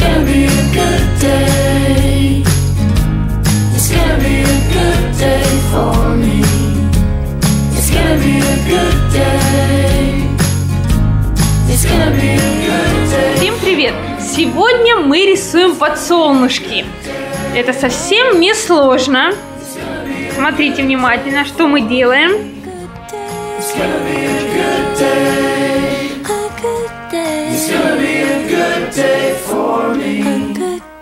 gonna be a good day. It's gonna be a good day for me. It's gonna be a good day. It's gonna be a good day. Всем привет! Сегодня мы рисуем подсолнушки. Это совсем не сложно. Смотрите внимательно, что мы делаем. It's gonna be a good day. It's gonna be a good day for me.